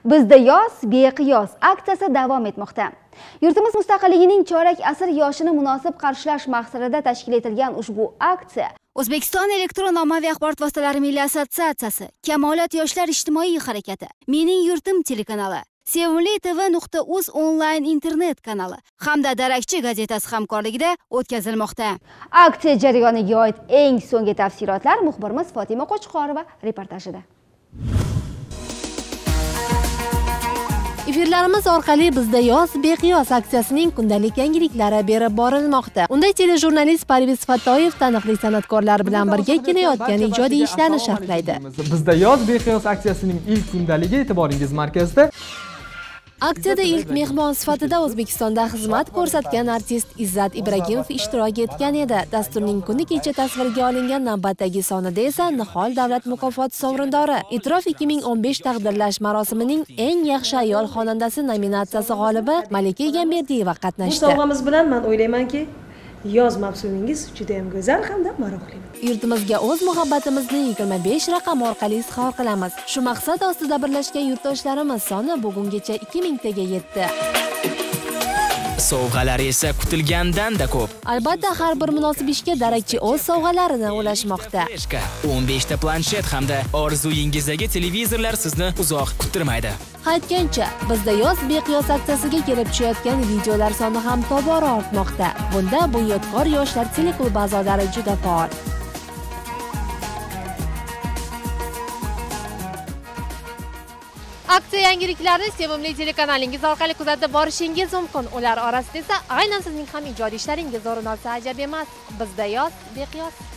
Bizda yoz beqiyos aksiyasi davom etmoqda. Yurtimiz mustaqilligining chorak asr yoshini munosib qarshilash maqsadida tashkil etilgan ushbu aksiya O'zbekiston elektron ommaviy axborot vositalari milliy assotsiatsiyasi, Kamolat yoshlar ijtimoiy harakati, Mening yurtim telekanali, Sevimli TV.uz onlayn internet kanali hamda Darakchi gazetasi hamkorligida o'tkazilmoqda. Aksiya jarayoniga oid eng so'nggi tafsilotlar muxbirimiz Fotima Qo'chqorova reportajida. Efirlarimiz orqali Bizda yoz beqiyos aksiyasining kundalik yangiliklari berib borilmoqda. Unda telejurnalist Parviz Fattoyev taniqli san'atkorlar bilan birga kelayotgan ijodiy ishlarni sharhlaydi. Bizda yoz beqiyos aksiyasining ilk kundaligi e'tiboringiz markazida. Aksiyada ilk mehmon sifatida O'zbekistonda xizmat ko'rsatgan artist Izzat Ibragimov ishtirok etgan edi. Dasturning kuni kecha tasvirga olingan navbatdagi sonida esa Nihol davlat mukofoti sovrindori E'tirof 2015 taqdirlash marosimining eng yaxshi ayol xonandasi nominatsiyasi g'olibi Malika Egamberdiyeva qatnashdi. Bu sovg'amiz bilan men o'ylaymanki, yoz mavsumingiz juda ham go'zal hamda maroqli. Yurtimizga o'z muhabbatimizni 25 raqam orqali izhor qilamiz. Shu maqsad ostida birlashgan yurtdoshlarimiz soni bugungacha 2000 taga yetdi. Sovg'alar esa kutilgandan-da ko'p. Albatta, har bir munosib ishga darakchi o'z sovg'alarini ulashmoqda. 15 ta planshet hamda orzuyingizdagi televizorlar sizni uzoq kuttirmaydi. Aytgancha, Bizda yoz beqiyos aksiyasiga kelib tushayotgan videolar soni ham tobora ortmoqda. Bunda bunyodkor yoshlar teleklubi a'zolari juda faol. Aksiya yangiliklarini Sevimli telekanalingiz orqali kuzatib borishingiz mumkin. Ular orasida esa aynan sizning ham ijodiy ishlaringiz o'rin olsa ajab emas. Bizda yoz beqiyos.